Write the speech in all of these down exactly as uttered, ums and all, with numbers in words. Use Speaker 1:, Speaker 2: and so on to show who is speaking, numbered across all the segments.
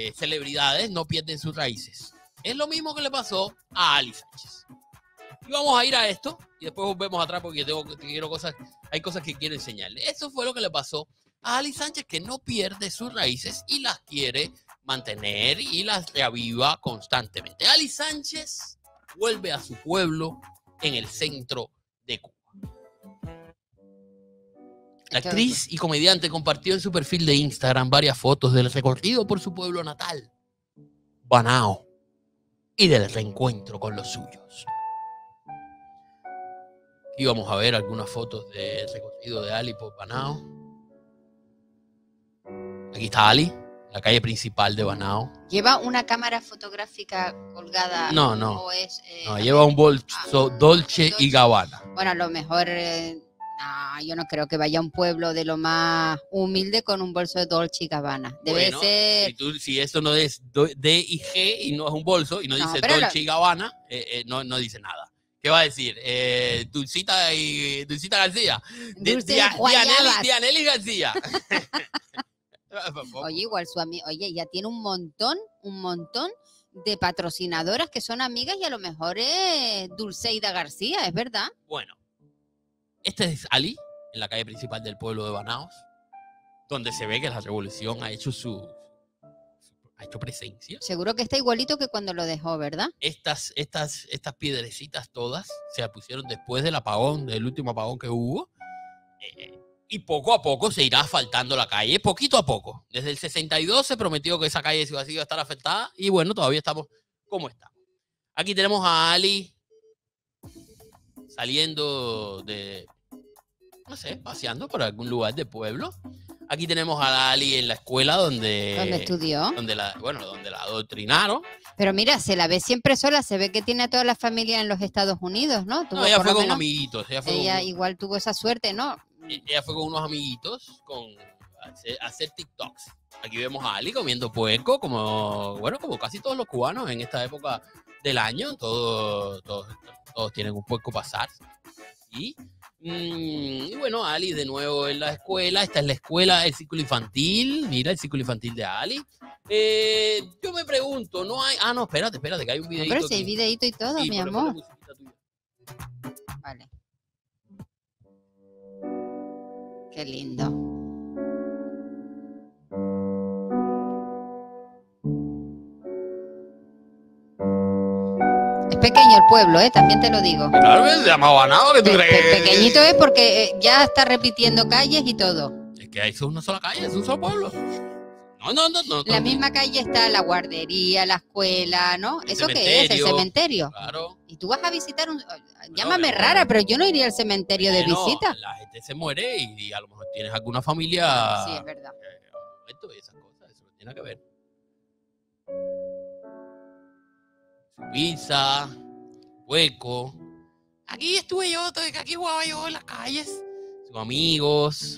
Speaker 1: eh, celebridades no pierden sus raíces. Es lo mismo que le pasó a Ali Sánchez. Y vamos a ir a esto y después volvemos atrás porque tengo, quiero cosas, hay cosas que quiero enseñarles. Eso fue lo que le pasó a Ali Sánchez, que no pierde sus raíces y las quiere mantener y las reaviva constantemente. Ali Sánchez vuelve a su pueblo en el centro de Cuba. La actriz y comediante compartió en su perfil de Instagram varias fotos del recorrido por su pueblo natal, Banao, y del reencuentro con los suyos. Aquí vamos a ver algunas fotos del recorrido de Ali por Banao. Aquí está Ali, la calle principal de Banao.
Speaker 2: ¿Lleva una cámara fotográfica colgada?
Speaker 1: No, no.
Speaker 2: ¿O es, eh,
Speaker 1: no lleva un bolso ah, Dolce, Dolce y Gabbana.
Speaker 2: Bueno, a lo mejor... Eh, no, yo no creo que vaya a un pueblo de lo más humilde con un bolso de Dolce y Gabbana. Debe
Speaker 1: bueno,
Speaker 2: ser...
Speaker 1: Si, tú, si eso no es D y G y no es un bolso y no, no dice Dolce lo... y Gabbana, eh, eh, no, no dice nada. ¿Qué va a decir? Eh, Dulcita y Dulcita García.
Speaker 2: Dulce
Speaker 1: Dia, Dianelli, Dianelli García.
Speaker 2: Oye, igual su amiga, oye, ya tiene un montón, un montón de patrocinadoras que son amigas y a lo mejor es Dulceida García, ¿es verdad?
Speaker 1: Bueno, este es Ali, en la calle principal del pueblo de Banaos, donde se ve que la revolución ha hecho su, ha hecho presencia.
Speaker 2: Seguro que está igualito que cuando lo dejó, ¿verdad?
Speaker 1: Estas, estas, estas piedrecitas todas se pusieron después del apagón, del último apagón que hubo. Eh, y poco a poco se irá asfaltando la calle, poquito a poco. Desde el sesenta y dos se prometió que esa calle iba a estar afectada y bueno, todavía estamos como estamos. Aquí tenemos a Ali saliendo de, no sé, paseando por algún lugar del pueblo. Aquí tenemos a Ali en la escuela donde...
Speaker 2: ¿Dónde estudió?
Speaker 1: Donde la, bueno, donde la adoctrinaron.
Speaker 2: Pero mira, se la ve siempre sola, se ve que tiene a toda la familia en los Estados Unidos, ¿no?
Speaker 1: Tuvo, no, ella fue con menos, amiguitos. Ella, fue
Speaker 2: ella
Speaker 1: con,
Speaker 2: igual tuvo esa suerte, ¿no?
Speaker 1: Ella fue con unos amiguitos con a hacer, a hacer TikToks. Aquí vemos a Ali comiendo puerco, como, bueno, como casi todos los cubanos en esta época del año. Todos, todos, todos tienen un puerco para asar. Y, mm, y bueno, Ali de nuevo en la escuela. Esta es la escuela, el círculo infantil. Mira, el círculo infantil de Ali. Eh, yo me pregunto, no hay... Ah, no, espérate, espérate, que hay un videito.
Speaker 2: Pero si hay videito y todo, sí, mi amor. Vale. Qué lindo. Es pequeño el pueblo, ¿eh? También te lo digo.
Speaker 1: Claro, se llama Banao, que tú
Speaker 2: Pe
Speaker 1: crees.
Speaker 2: Pequeñito es porque eh, ya está repitiendo calles y todo.
Speaker 1: Es que es una sola calle, es un solo pueblo. No, no, no, no.
Speaker 2: La misma calle está la guardería, la escuela, ¿no?
Speaker 1: El
Speaker 2: ¿Eso qué es? El cementerio.
Speaker 1: Claro.
Speaker 2: Y tú vas a visitar un... Llámame no, rara, pero yo no iría al cementerio bueno, de visita.
Speaker 1: La gente se muere y, y a lo mejor tienes alguna familia...
Speaker 2: Sí, es verdad.
Speaker 1: Eh, y esas cosas, eso no tiene que ver. Su pizza, hueco. Aquí estuve yo, aquí jugaba yo en las calles. Sus amigos...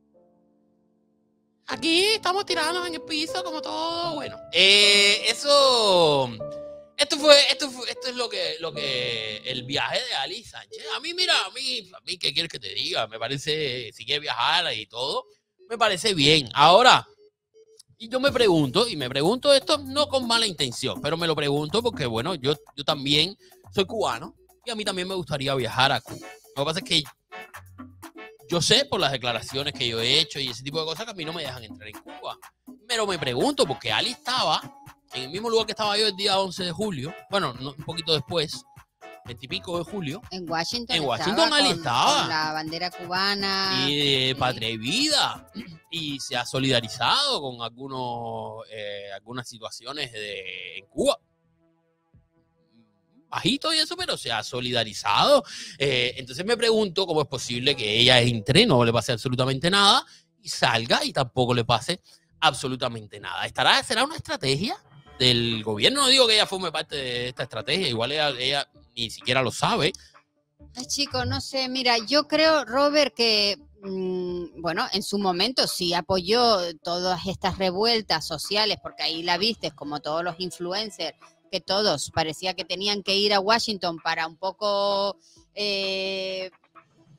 Speaker 1: Aquí estamos tirados en el piso como todo, bueno. Eh, eso, esto fue, esto fue, esto es lo que, lo que, el viaje de Ali Sánchez. A mí, mira, a mí, a mí, ¿qué quieres que te diga? Me parece, si quiere viajar y todo, me parece bien. Ahora, y yo me pregunto, y me pregunto esto no con mala intención, pero me lo pregunto porque, bueno, yo, yo también soy cubano y a mí también me gustaría viajar a Cuba. Lo que pasa es que yo sé por las declaraciones que yo he hecho y ese tipo de cosas que a mí no me dejan entrar en Cuba. Pero me pregunto, porque Ali estaba en el mismo lugar que estaba yo el día once de julio, bueno, no, un poquito después, veintipico de julio.
Speaker 2: En Washington
Speaker 1: En Washington estaba, Ali
Speaker 2: con,
Speaker 1: estaba.
Speaker 2: Con la bandera cubana.
Speaker 1: Y de Patria y Vida. Y se ha solidarizado con algunos, eh, algunas situaciones de, en Cuba. Bajito y eso, pero se ha solidarizado. Eh, entonces me pregunto cómo es posible que ella entre, no le pase absolutamente nada, y salga y tampoco le pase absolutamente nada. ¿Estará, será una estrategia del gobierno? No digo que ella forme parte de esta estrategia, igual ella, ella ni siquiera lo sabe.
Speaker 2: Ay, chico, no sé, mira, yo creo, Robert, que, mmm, bueno, en su momento sí apoyó todas estas revueltas sociales, porque ahí la viste, como todos los influencers, que todos parecía que tenían que ir a Washington para un poco eh,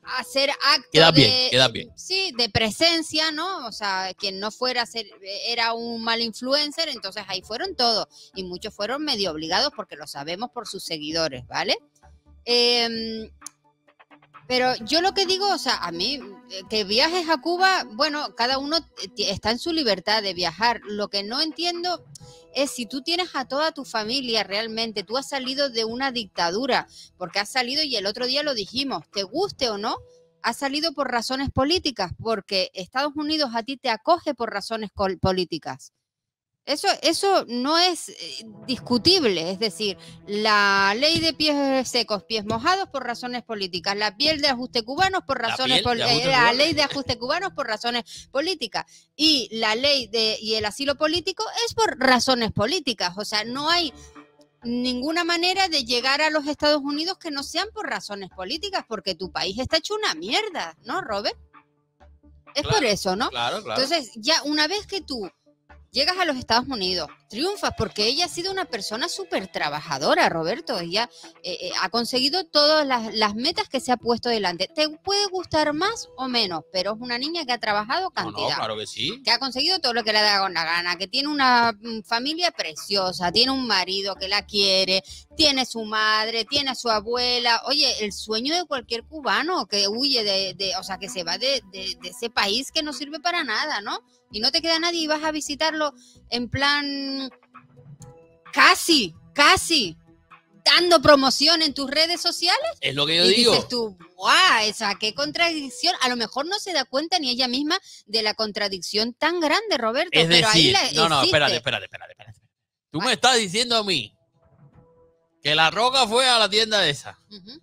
Speaker 2: hacer actos
Speaker 1: queda
Speaker 2: de,
Speaker 1: bien, queda bien.
Speaker 2: Sí, de presencia, ¿no? O sea, quien no fuera a ser, era un mal influencer, entonces ahí fueron todos. Y muchos fueron medio obligados porque lo sabemos por sus seguidores, ¿vale? Eh, pero yo lo que digo, o sea, a mí, que viajes a Cuba, bueno, cada uno está en su libertad de viajar. Lo que no entiendo es si tú tienes a toda tu familia realmente, tú has salido de una dictadura, porque has salido, y el otro día lo dijimos, te guste o no, has salido por razones políticas, porque Estados Unidos a ti te acoge por razones políticas. Eso, eso no es eh, discutible, es decir, la ley de pies secos, pies mojados por razones políticas, la piel de ajuste cubanos por razones políticas, la, la ley de ajuste cubanos por razones políticas y la ley de y el asilo político es por razones políticas, o sea, no hay ninguna manera de llegar a los Estados Unidos que no sean por razones políticas, porque tu país está hecho una mierda, ¿no, Robert? Es claro, por eso, ¿no?
Speaker 1: Claro, claro.
Speaker 2: Entonces, ya una vez que tú llegas a los Estados Unidos, triunfas, porque ella ha sido una persona súper trabajadora, Roberto. Ella eh, eh, ha conseguido todas las, las metas que se ha puesto delante. Te puede gustar más o menos, pero es una niña que ha trabajado cantidad.
Speaker 1: No, no, claro que sí.
Speaker 2: Que ha conseguido todo lo que le da con la gana, que tiene una familia preciosa, tiene un marido que la quiere, tiene su madre, tiene su abuela. Oye, el sueño de cualquier cubano que huye de, de o sea, que se va de, de, de ese país que no sirve para nada, ¿no? Y no te queda nadie y vas a visitarlo en plan casi, casi dando promoción en tus redes sociales.
Speaker 1: Es lo que yo
Speaker 2: y
Speaker 1: digo.
Speaker 2: Y dices tú, ¡guau! Esa qué contradicción. A lo mejor no se da cuenta ni ella misma de la contradicción tan grande, Roberto.
Speaker 1: Es
Speaker 2: pero
Speaker 1: decir,
Speaker 2: ahí la
Speaker 1: no, no,
Speaker 2: existe.
Speaker 1: espérate, espérate, espérate, espérate. Tú me estás diciendo a mí que La Roca fue a la tienda esa. Uh-huh.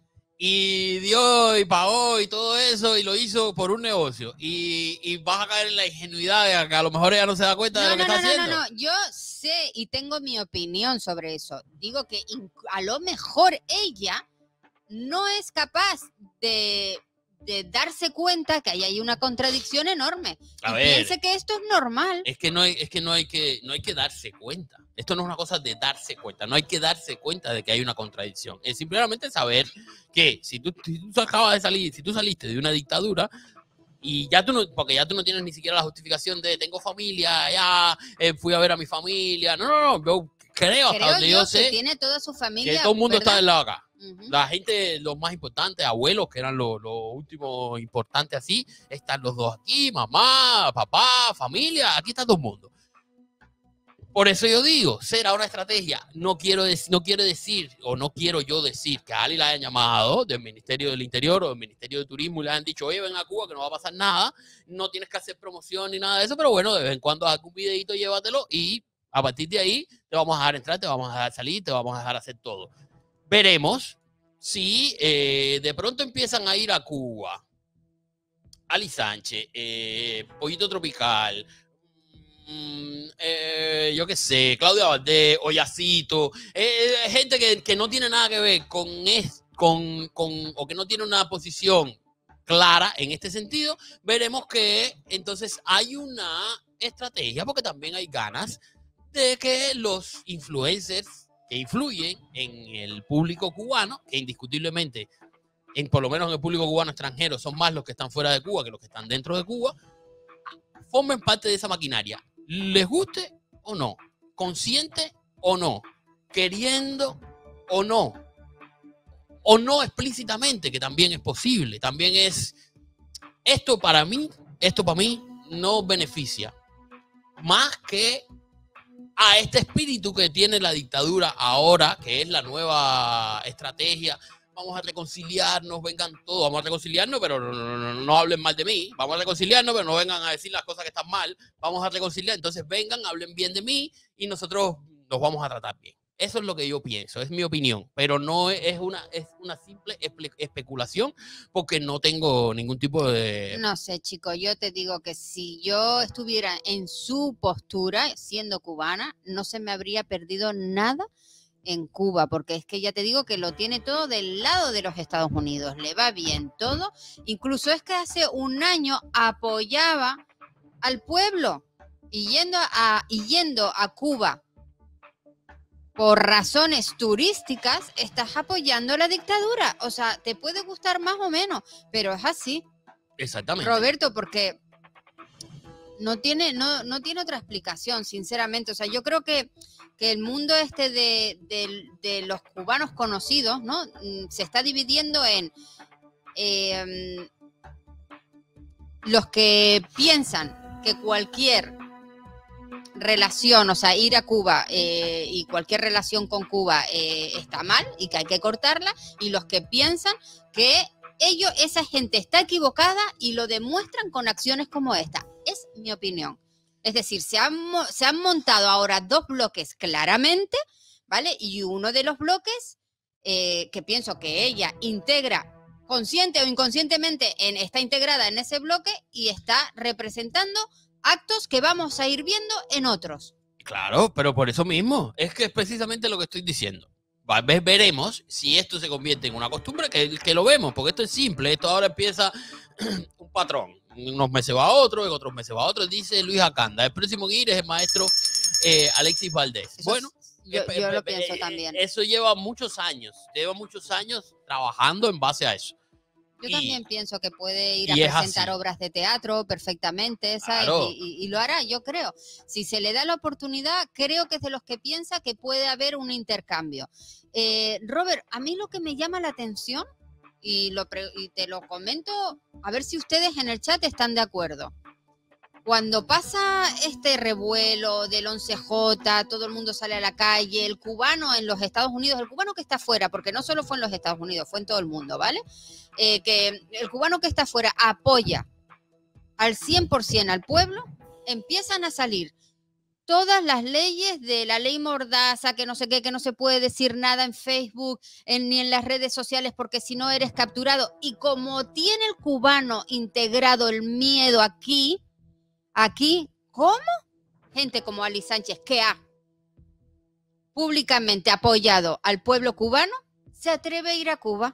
Speaker 1: Y dio y pagó y todo eso y lo hizo por un negocio. Y, y vas a caer en la ingenuidad de que a lo mejor ella no se da cuenta
Speaker 2: no,
Speaker 1: de lo
Speaker 2: no,
Speaker 1: que
Speaker 2: no,
Speaker 1: está
Speaker 2: no,
Speaker 1: haciendo.
Speaker 2: No, no, no, yo sé y tengo mi opinión sobre eso. Digo que a lo mejor ella no es capaz de, de darse cuenta que ahí hay una contradicción enorme.
Speaker 1: A
Speaker 2: y
Speaker 1: ver,
Speaker 2: piense que esto es normal.
Speaker 1: Es que no hay, es que no hay que, no hay que darse cuenta. Esto no es una cosa de darse cuenta. No hay que darse cuenta de que hay una contradicción. Es simplemente saber que si tú, si tú acabas de salir, si tú saliste de una dictadura y ya tú no, porque ya tú no tienes ni siquiera la justificación de tengo familia, ya eh, fui a ver a mi familia. No, no, no. Yo creo, hasta
Speaker 2: creo
Speaker 1: donde
Speaker 2: yo,
Speaker 1: yo sé
Speaker 2: que tiene toda su familia.
Speaker 1: Que todo el mundo
Speaker 2: ¿verdad?
Speaker 1: está del lado acá.
Speaker 2: Uh-huh.
Speaker 1: La gente, los más importantes, abuelos, que eran los, los últimos importantes así, están los dos aquí, mamá, papá, familia, aquí está todo el mundo. Por eso yo digo, será una estrategia. No quiero, no quiero decir, o no quiero yo decir que a Ali la hayan llamado del Ministerio del Interior o del Ministerio de Turismo y le hayan dicho, oye, ven a Cuba que no va a pasar nada, no tienes que hacer promoción ni nada de eso, pero bueno, de vez en cuando haz un videito, llévatelo y a partir de ahí te vamos a dejar entrar, te vamos a dejar salir, te vamos a dejar hacer todo. Veremos si eh, de pronto empiezan a ir a Cuba, Ali Sánchez, eh, Pollito Tropical, mmm, eh, yo qué sé, Claudia Valdés, Oyacito, eh, gente que, que no tiene nada que ver con, es, con, con, o que no tiene una posición clara en este sentido, veremos que entonces hay una estrategia, porque también hay ganas de que los influencers que influyen en el público cubano, que indiscutiblemente, en, por lo menos en el público cubano extranjero, son más los que están fuera de Cuba que los que están dentro de Cuba, formen parte de esa maquinaria. Les guste o no, consciente o no, queriendo o no, o no explícitamente, que también es posible, también es, esto para mí, esto para mí no beneficia, más que a este espíritu que tiene la dictadura ahora, que es la nueva estrategia. Vamos a reconciliarnos, vengan todos, vamos a reconciliarnos, pero no, no, no, no hablen mal de mí. Vamos a reconciliarnos, pero no vengan a decir las cosas que están mal. Vamos a reconciliar, entonces vengan, hablen bien de mí y nosotros nos vamos a tratar bien. Eso es lo que yo pienso, es mi opinión, pero no es una, es una simple espe- especulación porque no tengo ningún tipo de...
Speaker 2: No sé, chico, yo te digo que si yo estuviera en su postura, siendo cubana, no se me habría perdido nada en Cuba, porque es que ya te digo que lo tiene todo del lado de los Estados Unidos, le va bien todo, incluso es que hace un año apoyaba al pueblo y yendo a, y yendo a Cuba por razones turísticas estás apoyando la dictadura. O sea, te puede gustar más o menos, pero es así.
Speaker 1: Exactamente.
Speaker 2: Roberto, porque no tiene, no, no tiene otra explicación, sinceramente. O sea, yo creo que, que el mundo este de, de, de los cubanos conocidos, ¿no? Se está dividiendo en eh, los que piensan que cualquier relación, o sea, ir a Cuba eh, y cualquier relación con Cuba eh, está mal y que hay que cortarla, y los que piensan que ellos, esa gente está equivocada y lo demuestran con acciones como esta. Es mi opinión. Es decir, se han, se han montado ahora dos bloques claramente, ¿vale? Y uno de los bloques eh, que pienso que ella integra consciente o inconscientemente, en, está integrada en ese bloque y está representando actos que vamos a ir viendo en otros.
Speaker 1: Claro, pero por eso mismo, es que es precisamente lo que estoy diciendo. Veremos si esto se convierte en una costumbre, que, que lo vemos, porque esto es simple. Esto ahora empieza un patrón. Unos meses va a otro, en otros meses va a otro. Dice Luis Acanda, el próximo en ir es el maestro eh, Alexis Valdés.
Speaker 2: Eso
Speaker 1: bueno,
Speaker 2: yo,
Speaker 1: eh,
Speaker 2: yo
Speaker 1: eh,
Speaker 2: lo
Speaker 1: eh,
Speaker 2: pienso
Speaker 1: eh,
Speaker 2: también.
Speaker 1: Eso lleva muchos años, lleva muchos años trabajando en base a eso.
Speaker 2: Yo
Speaker 1: y,
Speaker 2: también pienso que puede ir a
Speaker 1: es
Speaker 2: presentar
Speaker 1: así.
Speaker 2: obras de teatro perfectamente, ¿sabes?
Speaker 1: Claro.
Speaker 2: Y, y, y lo hará, yo creo. Si se le da la oportunidad, creo que es de los que piensa que puede haber un intercambio. Eh, Robert, a mí lo que me llama la atención, y, lo pre y te lo comento, a ver si ustedes en el chat están de acuerdo. Cuando pasa este revuelo del once jota, todo el mundo sale a la calle, el cubano en los Estados Unidos, el cubano que está afuera, porque no solo fue en los Estados Unidos, fue en todo el mundo, ¿vale? Eh, que el cubano que está afuera apoya al cien por ciento al pueblo, empiezan a salir todas las leyes de la ley Mordaza, que no sé qué, que no se puede decir nada en Facebook en, ni en las redes sociales porque si no eres capturado. Y como tiene el cubano integrado el miedo aquí, aquí, ¿cómo? Gente como Ali Sánchez, que ha públicamente apoyado al pueblo cubano, se atreve a ir a Cuba.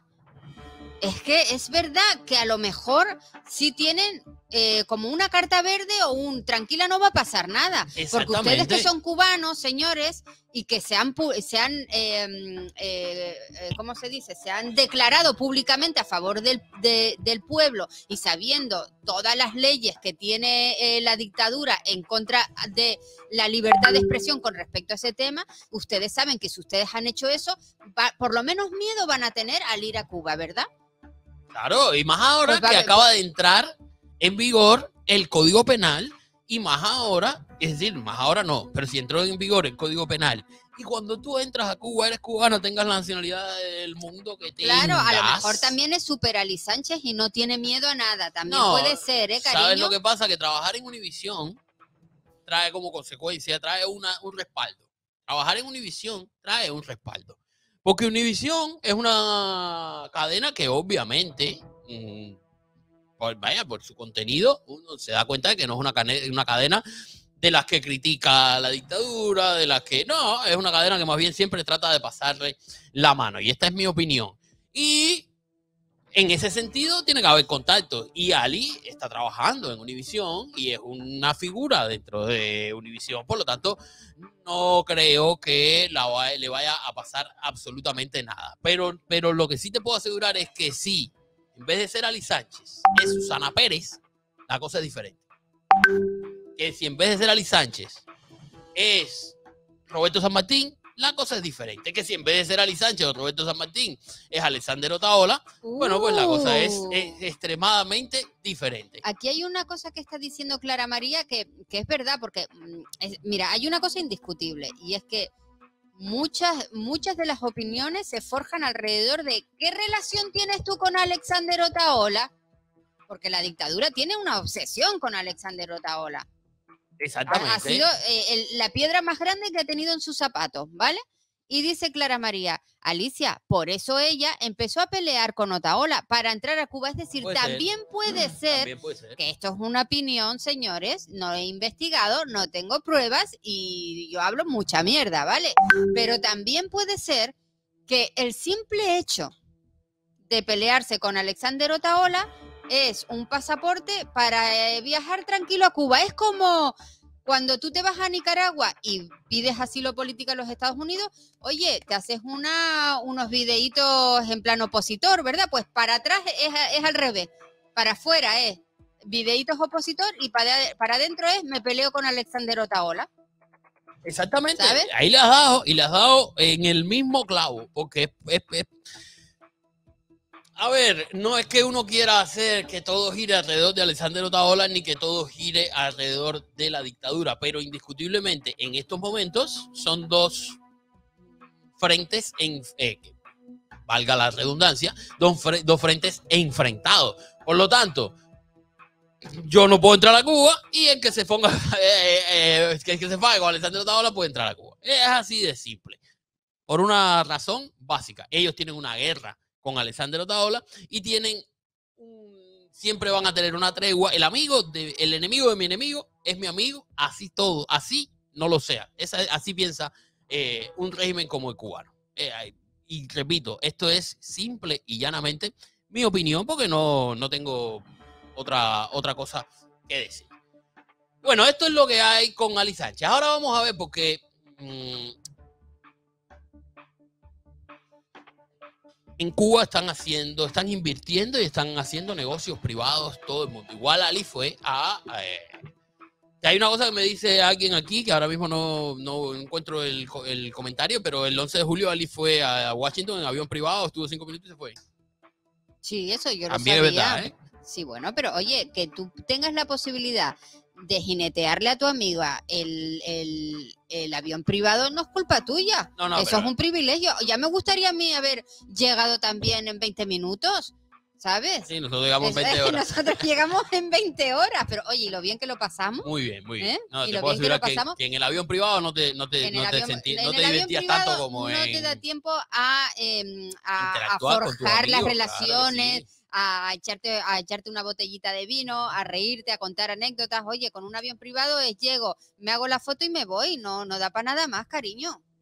Speaker 2: Es que es verdad que a lo mejor sí tienen eh, como una carta verde o un tranquila, no va a pasar nada. Porque ustedes que son cubanos, señores, y que se han, se han eh, eh, ¿cómo se dice? Se han declarado públicamente a favor del, de, del pueblo y sabiendo todas las leyes que tiene eh, la dictadura en contra de la libertad de expresión con respecto a ese tema, ustedes saben que si ustedes han hecho eso, va, por lo menos miedo van a tener al ir a Cuba, ¿verdad?
Speaker 1: Claro, y más ahora pues que acaba de entrar en vigor el Código Penal, y más ahora, es decir, más ahora no, pero si entró en vigor el Código Penal, y cuando tú entras a Cuba, eres cubano, tengas la nacionalidad del mundo que tengas.
Speaker 2: Claro, a lo mejor también es super Ali Sánchez y no tiene miedo a nada, también no, puede ser, ¿eh, cariño?
Speaker 1: ¿Sabes lo que pasa? Que trabajar en Univisión trae como consecuencia, trae una, un respaldo. Trabajar en Univisión trae un respaldo. Porque Univisión es una cadena que obviamente, mmm, por, vaya, por su contenido, uno se da cuenta de que no es una, una cadena de las que critica la dictadura, de las que no, es una cadena que más bien siempre trata de pasarle la mano. Y esta es mi opinión. Y en ese sentido tiene que haber contacto. Y Ali está trabajando en Univisión y es una figura dentro de Univisión. Por lo tanto, no creo que la, le vaya a pasar absolutamente nada. Pero, pero lo que sí te puedo asegurar es que sí, en vez de ser Ali Sánchez, es Susana Pérez, la cosa es diferente. Que si en vez de ser Ali Sánchez es Roberto San Martín, la cosa es diferente. Que si en vez de ser Ali Sánchez o Roberto San Martín es Alexander Otaola, uh, bueno, pues la cosa es, es extremadamente diferente.
Speaker 2: Aquí hay una cosa que está diciendo Clara María que, que es verdad, porque, es, mira, hay una cosa indiscutible, y es que muchas, muchas de las opiniones se forjan alrededor de ¿qué relación tienes tú con Alexander Otaola? Porque la dictadura tiene una obsesión con Alexander Otaola.
Speaker 1: Exactamente.
Speaker 2: Ha, ha sido eh, el, la piedra más grande que ha tenido en sus zapatos, ¿vale? Y dice Clara María, Alicia, por eso ella empezó a pelear con Otaola para entrar a Cuba. Es decir, puede también, ser. Puede ser
Speaker 1: también puede ser
Speaker 2: que esto es una opinión, señores, no he investigado, no tengo pruebas y yo hablo mucha mierda, ¿vale? Pero también puede ser que el simple hecho de pelearse con Alexander Otaola es un pasaporte para eh, viajar tranquilo a Cuba. Es como Cuando tú te vas a Nicaragua y pides asilo político en los Estados Unidos, oye, te haces una, unos videitos en plan opositor, ¿verdad? Pues para atrás es, es al revés, para afuera es videitos opositor y para, para adentro es me peleo con Alexander Otaola.
Speaker 1: Exactamente,
Speaker 2: ¿sabes?
Speaker 1: Ahí le has dado, y le has dado en el mismo clavo, porque es, es, es... A ver, no es que uno quiera hacer que todo gire alrededor de Alexander Otaola, ni que todo gire alrededor de la dictadura, pero indiscutiblemente en estos momentos son dos frentes, en, eh, valga la redundancia, dos, fre dos frentes enfrentados. Por lo tanto, yo no puedo entrar a Cuba y el que se ponga, eh, eh, el que se fague con Alexander Otaola puede entrar a Cuba. Es así de simple. Por una razón básica. Ellos tienen una guerra con Alexander Otaola y tienen un, siempre van a tener una tregua. El amigo, de, el enemigo de mi enemigo es mi amigo. Así todo, así no lo sea. Esa, así piensa eh, un régimen como el cubano. Eh, y repito, esto es simple y llanamente mi opinión porque no, no tengo otra, otra cosa que decir. Bueno, esto es lo que hay con Ali Sánchez. Ahora vamos a ver porque mmm, en Cuba están haciendo, están invirtiendo y están haciendo negocios privados todo el mundo. Igual Ali fue a... Eh, hay una cosa que me dice alguien aquí, que ahora mismo no, no encuentro el, el comentario, pero el once de julio Ali fue a Washington en avión privado, estuvo cinco minutos y se fue.
Speaker 2: Sí, eso yo
Speaker 1: También
Speaker 2: lo sabía.
Speaker 1: Es verdad, ¿eh?
Speaker 2: Sí, bueno, pero oye, que tú tengas la posibilidad de jinetearle a tu amiga el, el, el avión privado no es culpa tuya.
Speaker 1: No, no,
Speaker 2: eso
Speaker 1: pero...
Speaker 2: es un privilegio. Ya me gustaría a mí haber llegado también en veinte minutos, ¿sabes?
Speaker 1: Sí, nosotros llegamos en veinte horas.
Speaker 2: Nosotros llegamos en veinte horas, pero oye, lo bien que lo pasamos.
Speaker 1: Muy bien, muy bien.
Speaker 2: ¿Eh?
Speaker 1: No,
Speaker 2: y
Speaker 1: te
Speaker 2: lo
Speaker 1: puedo
Speaker 2: bien que lo
Speaker 1: asegurar
Speaker 2: pasamos.
Speaker 1: Que, que en el avión privado no te, no te, no te,
Speaker 2: avión,
Speaker 1: sentí, no
Speaker 2: en
Speaker 1: te divertías
Speaker 2: privado,
Speaker 1: tanto como
Speaker 2: no
Speaker 1: en...
Speaker 2: No te da tiempo a, eh, a, a
Speaker 1: forjar
Speaker 2: forjar las relaciones,
Speaker 1: claro, sí.
Speaker 2: a, echarte, a echarte una botellita de vino, a reírte, a contar anécdotas. Oye, con un avión privado es llego, me hago la foto y me voy. No, no da para nada más, cariño.